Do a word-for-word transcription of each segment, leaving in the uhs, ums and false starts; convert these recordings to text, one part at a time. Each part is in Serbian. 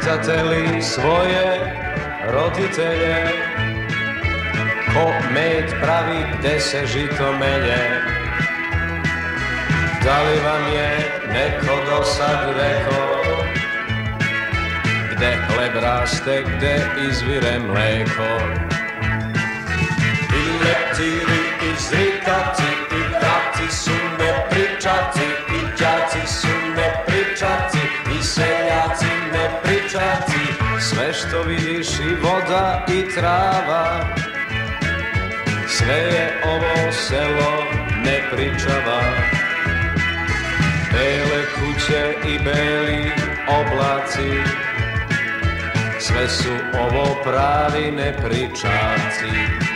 pitate li svoje roditelje ko med pravi gde se žito melje? Da li vam je neko do sad rekao gde hleb raste, gde izvire mleko? I leptiri, i zrikati, i vrati su nepričati, i đaci su nepričati, i seljaci nepričati. Sve što vidiš i voda i trava, sve je ovo selo nepričava. Bele kuće i beli oblaci, sve su ovo pravi nepričaci.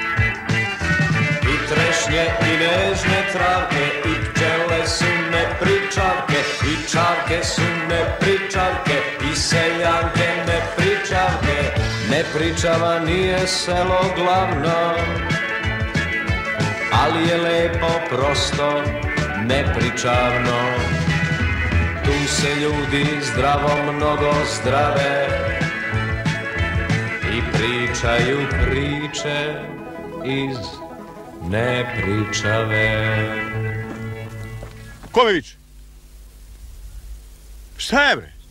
I trešnje i nežne travke, i pčele su nepričavke, i čavke su nepričavke, i seljanke nepričavke. Nepričava nije selo glavno, ali je lepo prosto nepričavno. Tu se ljudi zdravo mnogo zdrave i pričaju priče iz nepričave. Ko mi viče? Šta je bre?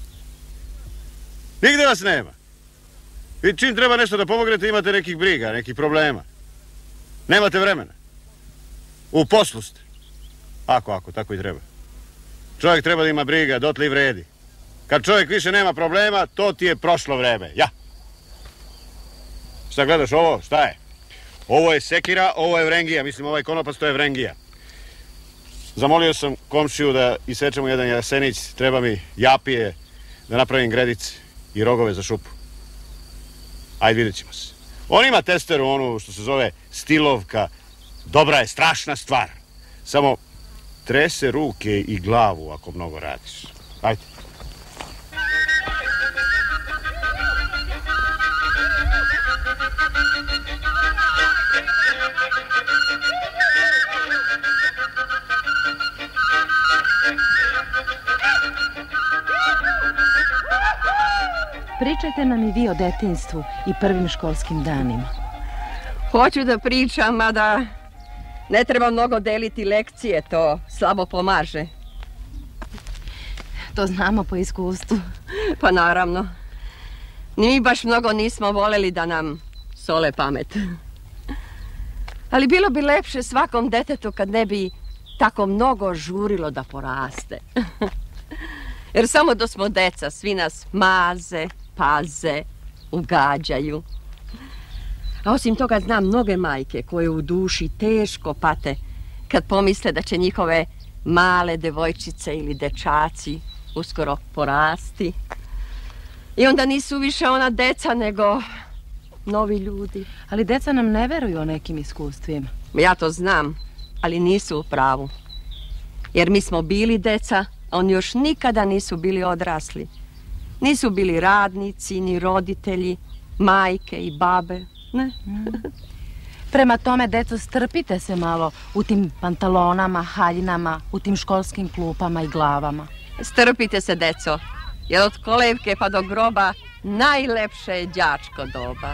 Nigde vas nema. I čim treba nešto da pomognete imate nekih briga, nekih problema. Nemate vremena. U poslu ste. Ako, ako, tako i treba. Čovjek treba da ima briga, dotle i vredi. Kad čovjek više nema problema, to ti je prošlo vreme. Ja. Šta gledaš ovo? Šta je? Ovo je sekira, ovo je vrengija. Mislim, ovaj konopac, to je vrengija. Zamolio sam komšiju da isečemo jedan jasenić. Treba mi japije, da napravim gredice i rogove za šupu. Ajde, vidjet ćemo se. On ima testeru, onu što se zove stilovka. Dobra je, strašna stvar. Samo trese ruke i glavu ako mnogo radiš. Ajde. Pričajte nam i vi o detinjstvu i prvim školskim danima. Hoću da pričam, mada ne treba mnogo deliti lekcije, to slabo pomaže. To znamo po iskustvu. Pa naravno. Ni mi baš mnogo nismo voleli da nam sole pamet. Ali bilo bi lepše svakom detetu kad ne bi tako mnogo žurilo da poraste. Jer samo da smo deca, svi nas maze, paze, ugađaju. A osim toga znam mnoge majke koje u duši teško pate kad pomisle da će njihove male devojčice ili dečaci uskoro porasti. I onda nisu više ona deca nego novi ljudi. Ali deca nam ne veruju o nekim iskustvima. Ja to znam, ali nisu u pravu. Jer mi smo bili deca, a oni još nikada nisu bili odrasli. Nisu bili radnici, ni roditelji, majke i babe. Ne. Prema tome, deco, strpite se malo u tim pantalonama, haljinama, u tim školskim klupama i glavama. Strpite se, deco, jer od kolevke pa do groba najlepše je đačko doba.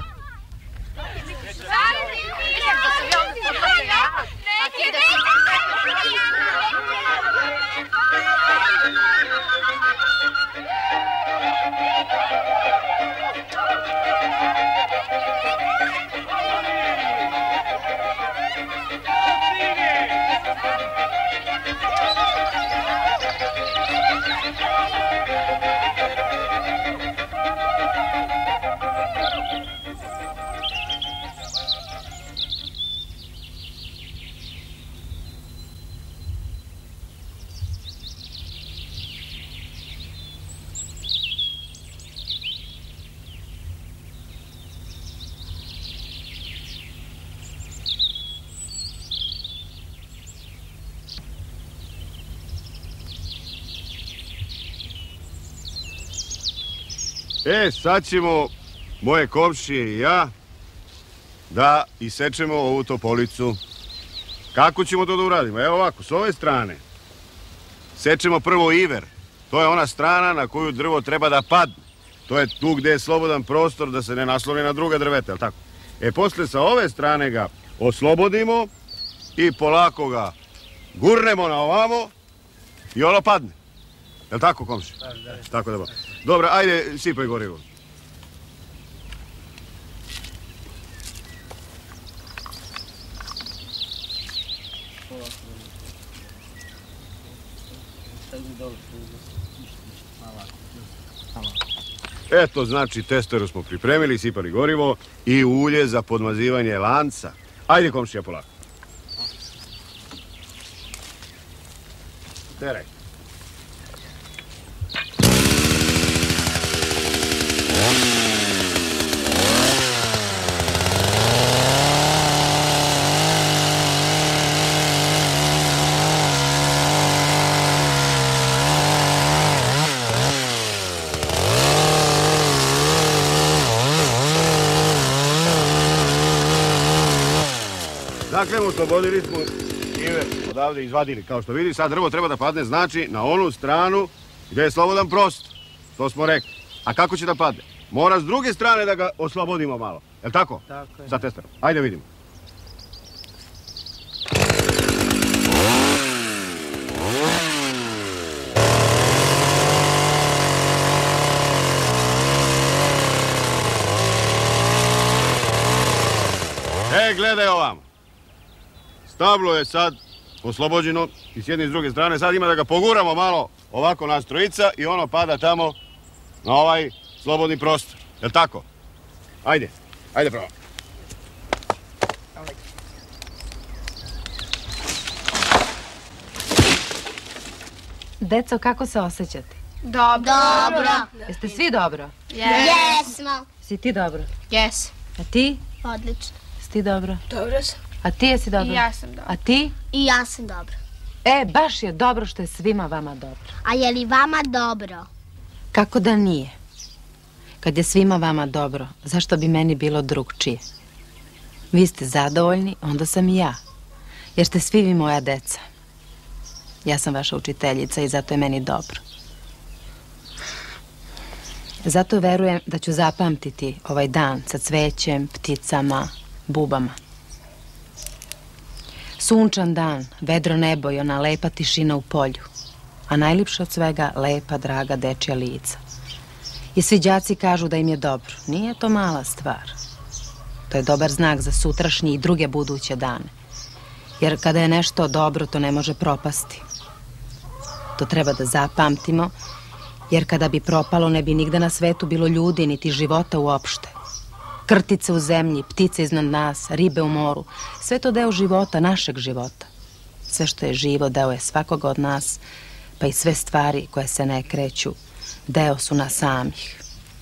E, sad ćemo, moje komšije i ja, da isečemo ovu topolicu. Kako ćemo to da uradimo? Evo ovako, s ove strane. Sečemo prvo iver. To je ona strana na koju drvo treba da padne. To je tu gde je slobodan prostor da se ne naslone na druga drveta, jel tako? E, posle sa ove strane ga oslobodimo i polako ga gurnemo na ovamo i ono padne. Jel tako, komši? Tako da ba. Dobro, ajde, sipaj gorivo. Eto, znači, testeru smo pripremili, sipali gorivo i ulje za podmazivanje lanca. Ajde, komšija, polako. Teraj. Dakle, oslobodili smo njive, odavde izvadili, kao što vidi, sad drvo treba da padne, znači, na onu stranu gde je slobodan prostor. To smo rekli. A kako će da padne? Mora s druge strane da ga oslobodimo malo. Jel' tako? Tako je. Sa testerom. Ajde vidimo. E, gledaj ovamo. Stablo je sad oslobođeno i s jedne i s druge strane. Sad ima da ga poguramo malo ovako nas trojica i ono pada tamo na ovaj slobodni prostor. Jel' tako? Ajde, ajde pravo. Deco, kako se osjećate? Dobro. Dobro. Jeste svi dobro? Jesmo. Si ti dobro? Jes. A ti? Odlično. Si ti dobro? Dobro sam. A ti jesi dobro? I ja sam dobro. A ti? I ja sam dobro. E, baš je dobro što je svima vama dobro. A je li vama dobro? Kako da nije? Kad je svima vama dobro, zašto bi meni bilo drugčije? Vi ste zadovoljni, onda sam i ja. Jer ste svi vi moja deca. Ja sam vaša učiteljica i zato je meni dobro. Zato verujem da ću zapamtiti ovaj dan sa cvećem, pticama, bubama. Sunčan dan, vedro nebo i ona lepa tišina u polju. A najljepše od svega, lepa, draga dečja lica. I svi đaci kažu da im je dobro. Nije to mala stvar. To je dobar znak za sutrašnji i druge buduće dane. Jer kada je nešto dobro, to ne može propasti. To treba da zapamtimo, jer kada bi propalo, ne bi nigde na svetu bilo ljudi, niti života uopšte. Krtice u zemlji, ptice iznad nas, ribe u moru, sve to deo života, našeg života. Sve što je živo, deo je svakoga od nas, pa i sve stvari koje se ne kreću, deo su nas samih.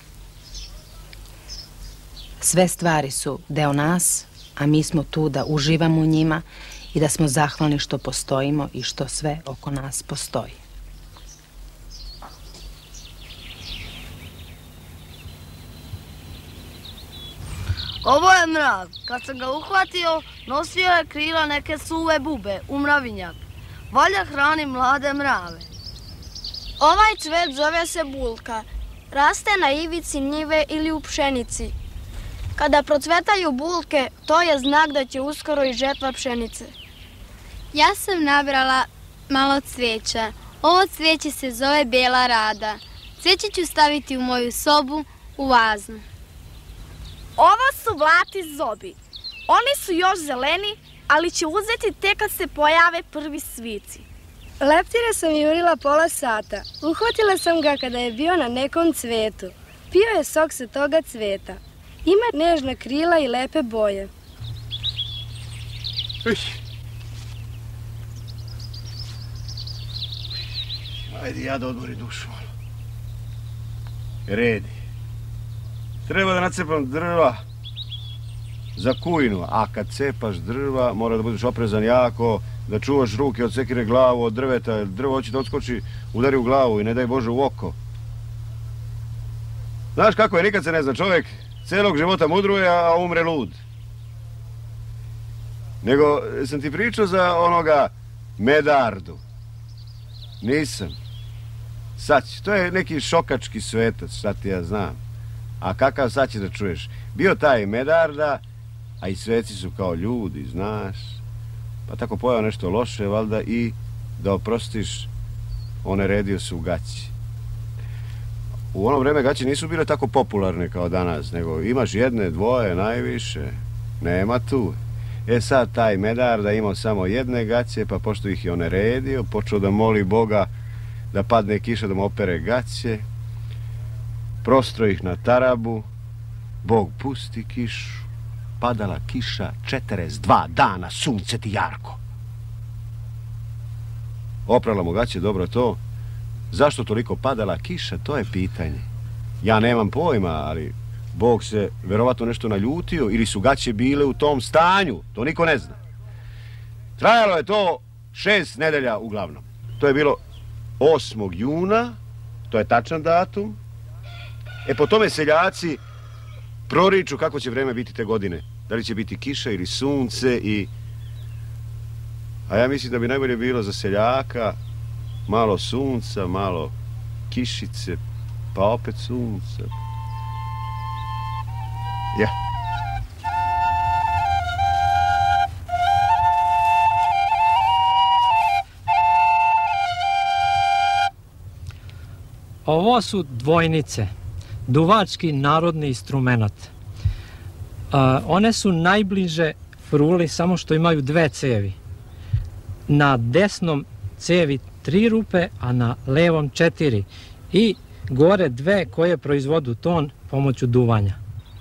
Sve stvari su deo nas, a mi smo tu da uživamo u njima i da smo zahvalni što postojimo i što sve oko nas postoji. Ovo je mrav. Kad sam ga uhvatio, nosio je krila neke suve bube u mravinjak. Valja hrani mlade mrave. Ovaj cvet zove se bulka. Raste na ivici njive ili u pšenici. Kada procvetaju bulke, to je znak da će uskoro i žetva pšenice. Ja sam nabrala malo cveća. Ovo cveće se zove bela rada. Cveće ću staviti u moju sobu u vaznu. Ovo su vlati zobi. Oni su još zeleni, ali će uzeti tek kad se pojave prvi svici. Leptire sam jurila pola sata. Uhvatila sam ga kada je bio na nekom cvetu. Pio je sok sa toga cveta. Ima nežna krila i lepe boje. Ajde ja da odmori dušu. Redi. Treba da nacepam drva za kujnu, a kad cepaš drva mora da budeš oprezan jako, da čuvaš ruke od sekire glavu, od drveta, drvo hoće da odskoči, udari u glavu i ne daj Bože u oko. Znaš kako je, nikad se ne zna, čovjek celog života mudruje, a umre lud. Nego sam ti pričao za onoga Medardu. Nisam. sad će, to je neki šokački svetac, šta ti ja znam. A kakav sad će da čuješ? Bio taj Medarda, a i sveci su kao ljudi, znaš. Pa tako pojao nešto loše, valjda, i da oprostiš, one redio su u gaći. U ono vreme gaće nisu bile tako popularne kao danas, nego imaš jedne, dvoje, najviše. Nema tu. E sad taj Medarda imao samo jedne gaće, pa pošto ih je on redio, počeo da moli Boga da padne kiša da mu opere gaće. Prostro ih na tarabu, Bog pusti kišu, padala kiša četrdeset dva dana, sunce ti jarko. Oprala mu gaće, dobro to. Zašto toliko padala kiša, to je pitanje. Ja nemam pojma, ali Bog se verovatno nešto naljutio ili su gaće bile u tom stanju, to niko ne zna. Trajalo je to šest nedelja uglavnom. To je bilo osmog juna, to je tačan datum. E po tome seljaci proriču kako će vreme biti te godine. Da li će biti kiša ili sunce i... A ja mislim da bi najbolje bilo za seljaka malo sunca, malo kišice, pa opet sunca. Ja. Ovo su dvojnice, duvački narodni instrumenat. One su najbliže fruli, samo što imaju dve cevi. Na desnom cevi tri rupe, a na levom četiri. I gore dve koje proizvodu ton pomoću duvanja.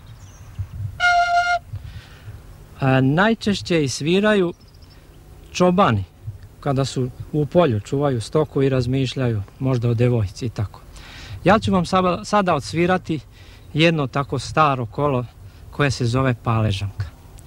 A, najčešće sviraju čobani, kada su u polju, čuvaju stoku i razmišljaju možda o devojci i tako. Ja ću vam sada, sada odsvirati jedno tako staro kolo koje se zove paležanka.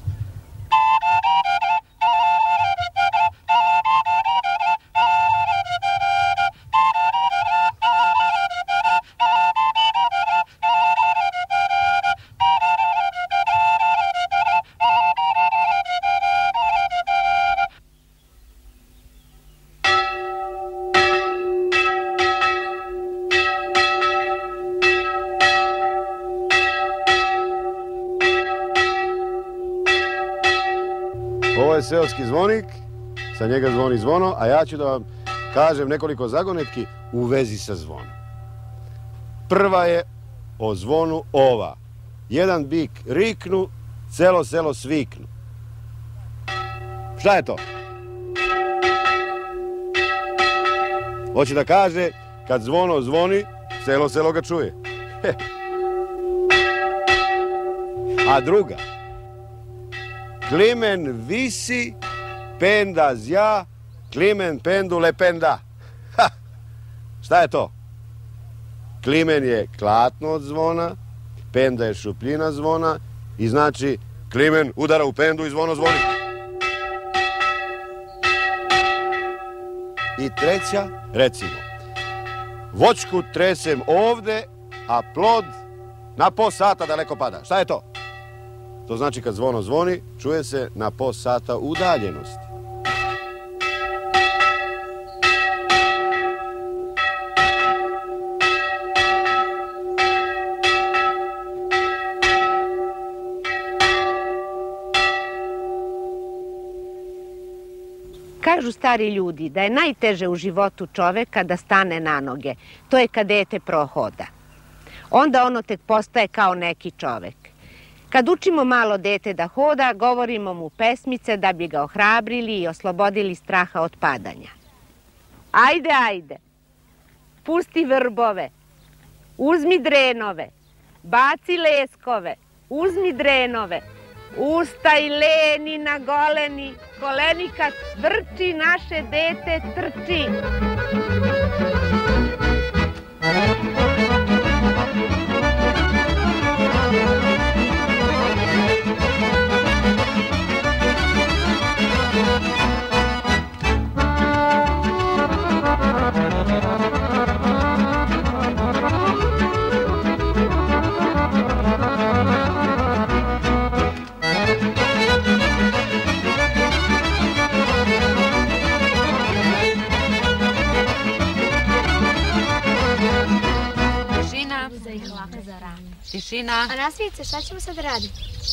Ovo je seoski zvonik, sa njega zvoni zvono, a ja ću da vam kažem nekoliko zagonetki u vezi sa zvonom. Prva je o zvonu ova. Jedan bik riknu, celo selo sviknu. Šta je to? Hoće da kaže, kad zvono zvoni, celo selo ga čuje. A druga, klimen visi, penda zja, klimen pendu lependa. Ha! Šta je to? Klimen je klatno od zvona, penda je šupljina zvona i znači klimen udara u pendu i zvono zvoni. I treća, recimo, voćku tresem ovde, a plod na po sata daleko pada. Šta je to? To znači kad zvono zvoni, čuje se na po sata udaljenosti. Kažu stari ljudi da je najteže u životu čoveka da stane na noge. To je kad dete prohoda. Onda ono tek postaje kao neki čovek. Kad učimo malo dete da hoda, govorimo mu pesmice da bi ga ohrabrili i oslobodili straha od padanja. Ajde, ajde, pusti vrbove, uzmi drenove, baci leskove, uzmi drenove, ustaj leni na goleni, koleni kad vrči naše dete trči. Tišina. A nastavice, šta ćemo sad raditi?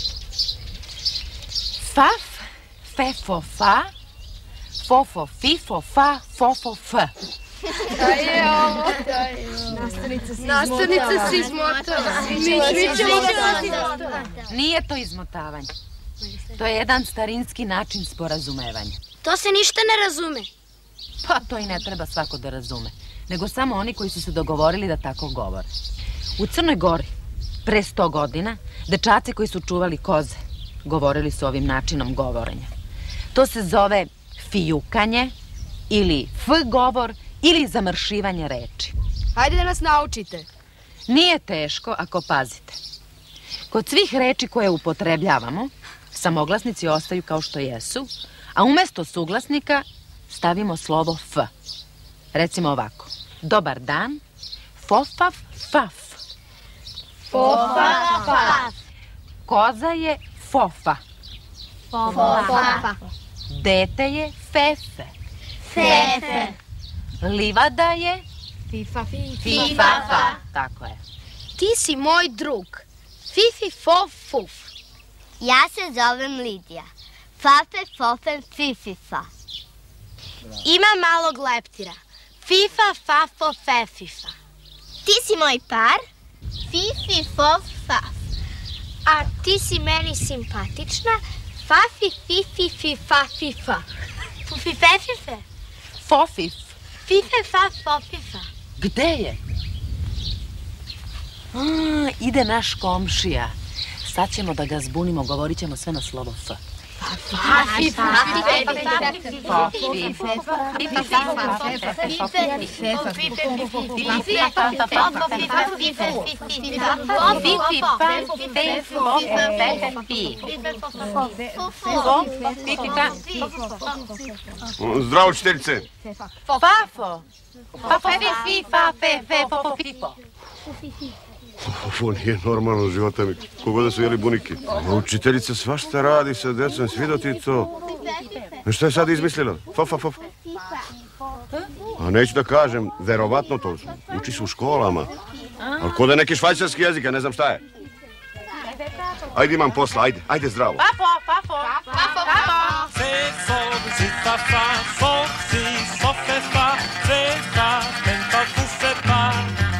Faf, fefo, fa, fofo, fifo, fa, fofo, f. Da je ovo, da je ovo. Nastavnica se izmotala. Mi ćemo da... Nije to izmotavanje. To je jedan starinski način sporazumevanja. To se ništa ne razume. Pa to i ne treba svako da razume, nego samo oni koji su se dogovorili da tako govore. U Crnoj Gori, pre sto godina, dečaci koji su čuvali koze govorili su ovim načinom govorenja. To se zove fijukanje ili f govor ili zamršivanje reči. Hajde da nas naučite. Nije teško ako pazite. Kod svih reči koje upotrebljavamo, samoglasnici ostaju kao što jesu, a umesto suglasnika stavimo slovo f. Recimo ovako. Dobar dan, fofaf, faf. Fofaf, faf. Koza je fofa. Fofa. Dete je fefe. Fefe. Livada je Fifa. fifafa. Tako je. Ti si moj drug. Fifi, fof, fuf. Ja se zovem Lidija. Fafe, fofe, fififa. Ima malog leptira. Fifa, fafo, fefifa. Ti si moj par. Fifi, fof, faf. A ti si meni simpatična. Fafi, fifi, fifa, fifa. Fufi, fefife. Fofif. Fife, faf, fofifa. Gde je? A, ide naš komšija. Sad ćemo da ga zbunimo, govorit ćemo sve na slovo f. Fafi, Zdravo, učiteljice. Fafo. Fafo, fifi, fafe, fefo, fifo. Ovo nije normalno, života mi. Kogo da su jeli bunike. Učiteljica svašta radi sa decom, svidio ti to. Šta je sad izmislila? Fa, fa, fa. A neću da kažem, verovatno to uči se u školama. Ali ko da je neki švajcarski jezik, ja ne znam šta je. Ajde, imam posla, ajde, ajde zdravo. Fafo, fafo, fafo, fafo. Se, sol, si, fa, fa, sol, si, so, fe, fa, fe, fa, fen, fa, fu, fe, fa.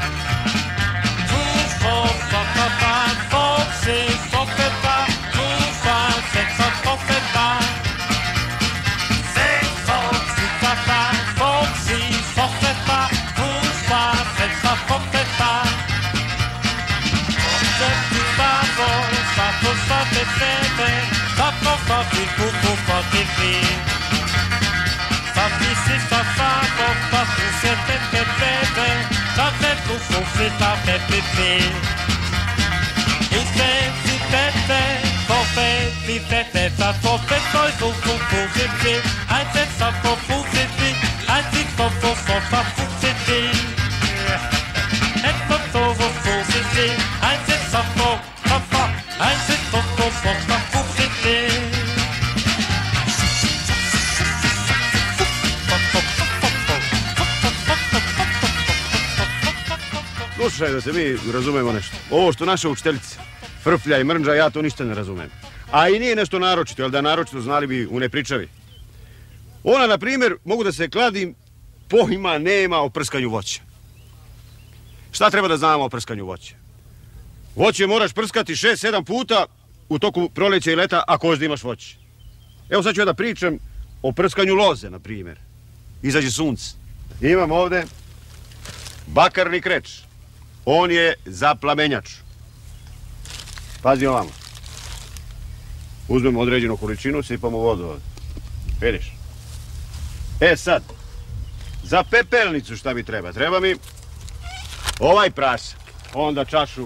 Slušaj, da se mi razumemo nešto. Ovo što naša učiteljica frflja i mrnđa, ja to ništa ne razumem. A i nije nešto naročito, ali da naročito znali bi u nepričavi. Ona, na primjer, mogu da se kladim, pojma nema o prskanju voća. Šta treba da znamo o prskanju voća? Voće moraš prskati šest sedam puta u toku proleća i leta ako hoćeš da imaš voće. Evo sad ću ja da pričam o prskanju loze, na primjer. Izađe sunce. Imam ovde bakarni kreč. On je za plamenjač. Pazi ovamo. Uzmemo određenu količinu, sipamo vodu ovdje. Vidiš? E sad, za pepelnicu šta mi treba? Treba mi ovaj prasak. Onda čašu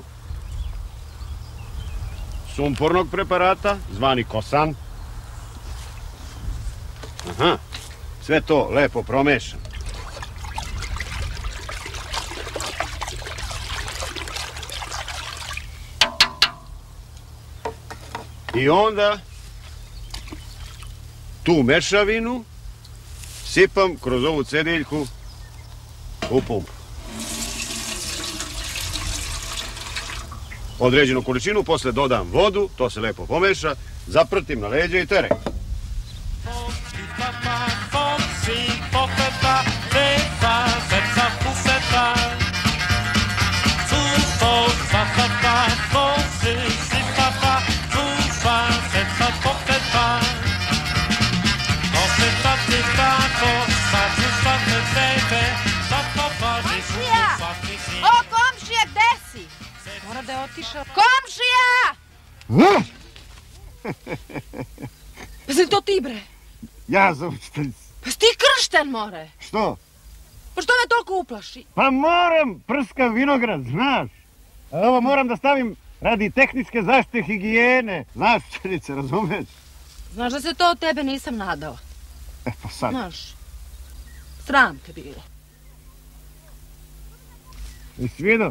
sumpornog preparata, zvani kosan. Aha, sve to lepo promešam. I onda tu mešavinu sipam kroz ovu cediljku u pumpu. određenu količinu, posle dodam vodu, to se lepo pomeša, zaprtim na leđe i tere. O, komšija, gde si? Mora da je otišao. Komšija! Pa si to ti, bre? Ja sam učitelj. Pa si ti kršten, more? Što? Pa što me toliko uplaši? Pa moram, prska vinograd, znaš. A ovo moram da stavim radi tehničke zaštite higijene. Znaš, učenice, razumeš? Znaš da se to od tebe nisam nadao. E, pa sad. Znaš, sram te bilo. Jesi vidio?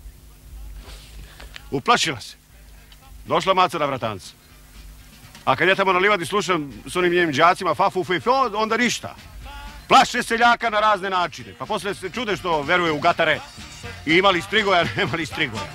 Uplašila se. Došla maca na vratancu. A kad ja tamo na livadi slušam s onim njenim đacima fa, fu, fu i fo, onda ništa. Plaše seljaka na razne načine. Pa posle se čude što veruje u gatare. I imali strigoja, nemali strigoja.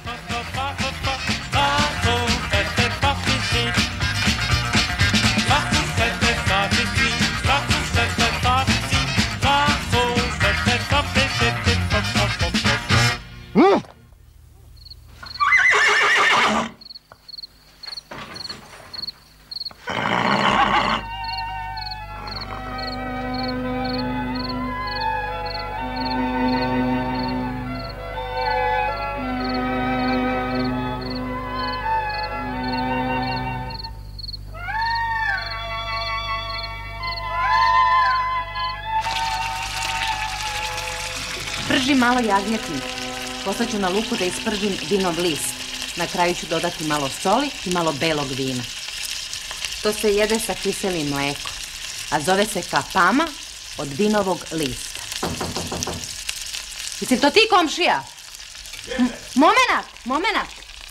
Pržim malo jagnjetine. Poslaću na luku da ispržim vinov list. Na kraju ću dodati malo soli i malo belog vina. To se jede sa kiselim mlekom, a zove se kapama od vinovog lista. Jesi to ti, komšija? M momenat, momenat.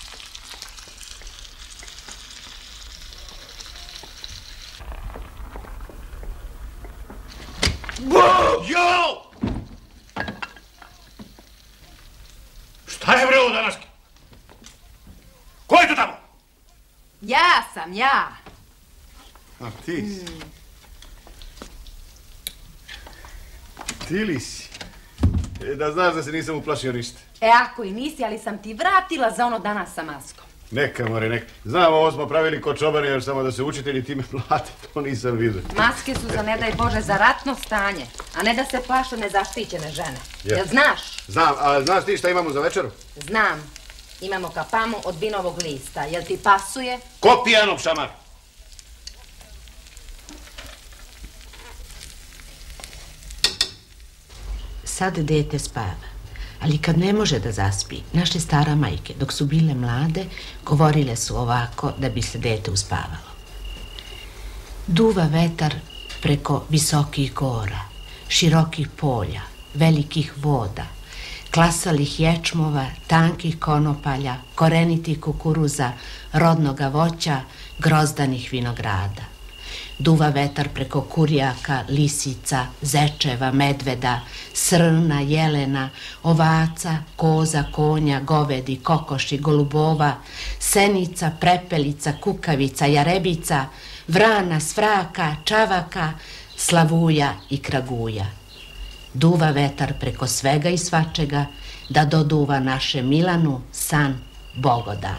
Jo! Šta je bre ovo danas? Ko je tu tamo? Ja sam, ja. A ti si. Mm. Ti li si? E, da znaš da se nisam uplašio ništa. E, ako i nisi, ali sam ti vratila za ono danas sa maskom. Neka, more, neka. Znam, ovo smo pravili kod čobani, još samo da se učitelji time plate, to nisam vidio. Maske su za, ne daj Bože, za ratno stanje, a ne da se plaše nezaštićene žene. Ja. Jel znaš? Znam, a znaš ti šta imamo za večeru? Znam. Imamo kapamu od vinovog lista. Jel ti pasuje? Ko pijanog šamar? Sad dete spava. Ali kad ne može da zaspi, naše stara majke, dok su bile mlade, govorile su ovako da bi se dete uspavalo. Duva vetar preko visokih gora, širokih polja, velikih voda, klasalih ječmova, tankih konopalja, korenitih kukuruza, rodnoga voća, grozdanih vinograda. Duva vetar preko kurjaka, lisica, zečeva, medveda, srna, jelena, ovaca, koza, konja, govedi, kokoši, golubova, senica, prepelica, kukavica, jarebica, vrana, svraka, čavaka, slavuja i kraguja. Duva vetar preko svega i svačega da doduva naše Milanu san Bogoda.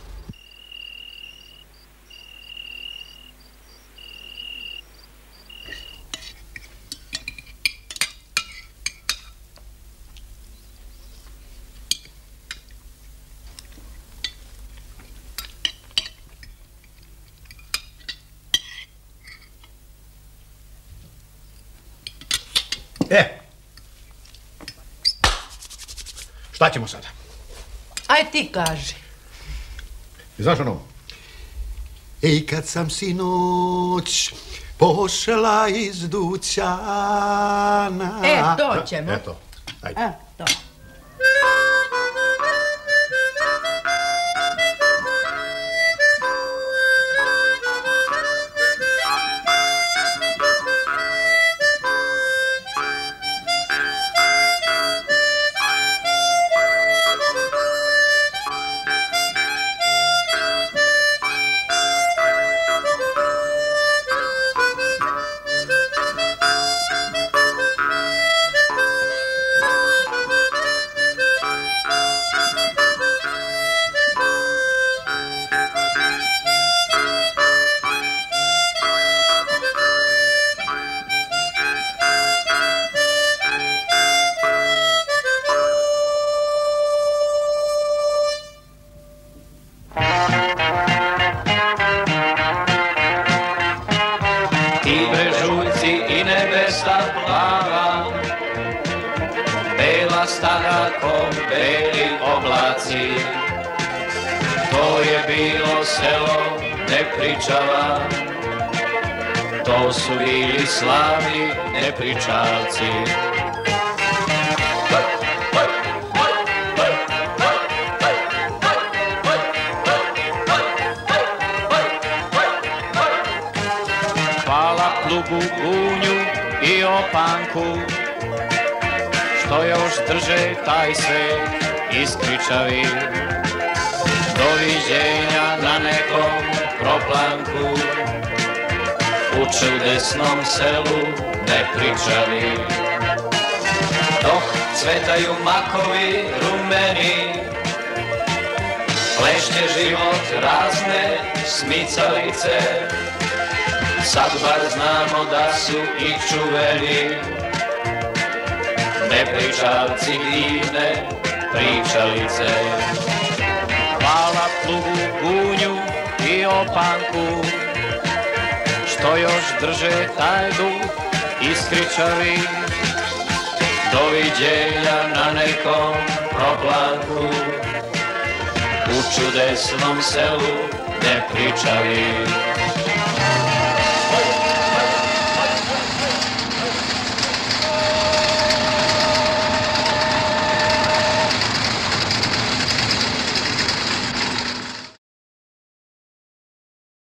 E, šta ćemo sada? Aj ti kaži. Znaš ono? I kad sam sinoć pošla iz dućana... E, to ćemo. Eto, ajde. E, to. bela staga ko beli oblaci. To je bilo selo Nepričava, to su bili slavni Nepričavci. Hvala plugu Gunju i Opanku, što još drže taj svet iskričavi. Doviđenja na nekom proplanku, u čudesnom selu Nepričavi. Dok cvetaju makovi rumeni, plešće život razne smicalice. Sad bar znamo da su i čuveni Nepričavci divne pričalice. Hvala plugu Gunju i Opanku, što još drže taj duh iskričavi. Doviđenja na nekom proplanku, u čudesnom selu Nepričavi.